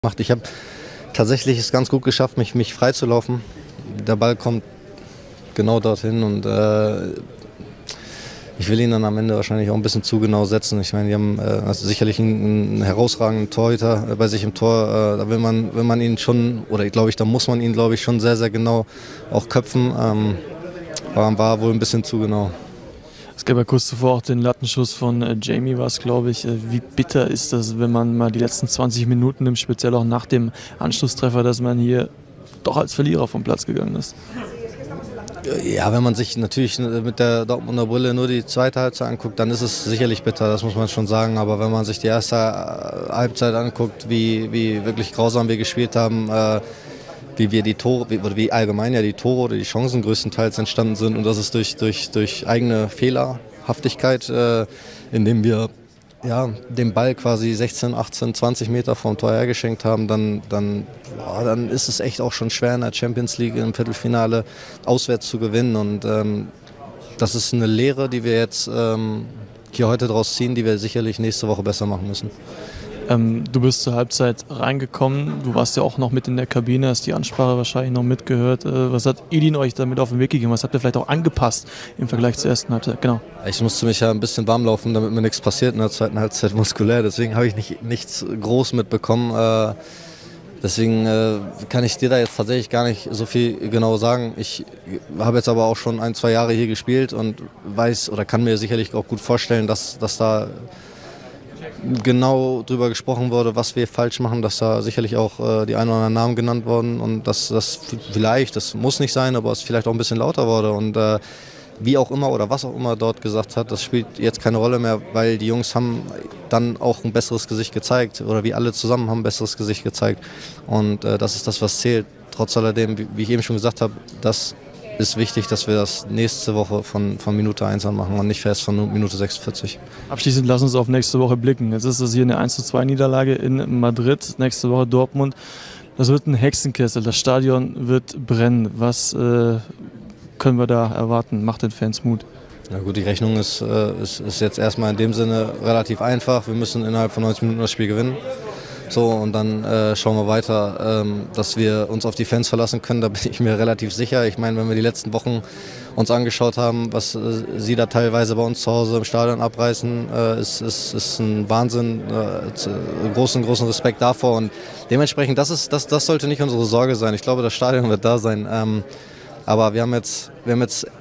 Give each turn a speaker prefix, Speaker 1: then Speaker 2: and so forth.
Speaker 1: Ich habe tatsächlich es ganz gut geschafft, mich frei zu laufen. Der Ball kommt genau dorthin und ich will ihn dann am Ende wahrscheinlich auch ein bisschen zu genau setzen. Ich meine, die haben also sicherlich einen herausragenden Torhüter bei sich im Tor. Da will man ihn schon, oder glaube ich, da muss man ihn, glaube ich, schon sehr, sehr genau auch köpfen. War wohl ein bisschen zu genau.
Speaker 2: Es gab ja kurz zuvor auch den Lattenschuss von Jamie, war es, glaube ich. Wie bitter ist das, wenn man mal die letzten 20 Minuten nimmt, speziell auch nach dem Anschlusstreffer, dass man hier doch als Verlierer vom Platz gegangen ist?
Speaker 1: Ja, wenn man sich natürlich mit der Dortmunder Brille nur die zweite Halbzeit anguckt, dann ist es sicherlich bitter, das muss man schon sagen. Aber wenn man sich die erste Halbzeit anguckt, wie wirklich grausam wir gespielt haben, wie wir die Tore, wie allgemein ja die Tore oder die Chancen größtenteils entstanden sind, und das ist durch eigene Fehlerhaftigkeit, indem wir den Ball quasi 16, 18, 20 Meter vom Tor hergeschenkt haben, dann ist es echt auch schon schwer, in der Champions League im Viertelfinale auswärts zu gewinnen. Und das ist eine Lehre, die wir jetzt hier heute draus ziehen, die wir sicherlich nächste Woche besser machen müssen.
Speaker 2: Du bist zur Halbzeit reingekommen, du warst ja auch noch mit in der Kabine, hast die Ansprache wahrscheinlich noch mitgehört. Was hat Edin euch damit auf den Weg gegeben? Was habt ihr vielleicht auch angepasst im Vergleich zur ersten Halbzeit? Genau.
Speaker 1: Ich musste mich ja ein bisschen warm laufen, damit mir nichts passiert in der zweiten Halbzeit muskulär. Deswegen habe ich nichts groß mitbekommen. Deswegen kann ich dir da jetzt tatsächlich gar nicht so viel genau sagen. Ich habe jetzt aber auch schon 1, 2 Jahre hier gespielt und weiß oder kann mir sicherlich auch gut vorstellen, dass da genau drüber gesprochen wurde, was wir falsch machen, dass da sicherlich auch die ein oder anderen Namen genannt wurden und dass das vielleicht, das muss nicht sein, aber es vielleicht auch ein bisschen lauter wurde. Und wie auch immer oder was auch immer dort gesagt hat, das spielt jetzt keine Rolle mehr, weil die Jungs haben dann auch ein besseres Gesicht gezeigt, oder wir alle zusammen haben ein besseres Gesicht gezeigt, und das ist das, was zählt. Trotz alledem, wie ich eben schon gesagt habe, das ist wichtig, dass wir das nächste Woche von Minute 1 an machen und nicht erst von Minute 46.
Speaker 2: Abschließend lass uns auf nächste Woche blicken. Jetzt ist es hier eine 1:2 Niederlage in Madrid, nächste Woche Dortmund. Das wird ein Hexenkessel, das Stadion wird brennen. Was können wir da erwarten? Macht den Fans Mut.
Speaker 1: Na gut, die Rechnung ist jetzt erstmal in dem Sinne relativ einfach. Wir müssen innerhalb von 90 Minuten das Spiel gewinnen. So, und dann schauen wir weiter, dass wir uns auf die Fans verlassen können. Da bin ich mir relativ sicher. Ich meine, wenn wir die letzten Wochen uns angeschaut haben, was sie da teilweise bei uns zu Hause im Stadion abreißen, ist ein Wahnsinn. Großen Respekt davor. Und dementsprechend, das sollte nicht unsere Sorge sein. Ich glaube, das Stadion wird da sein. Aber wir haben jetzt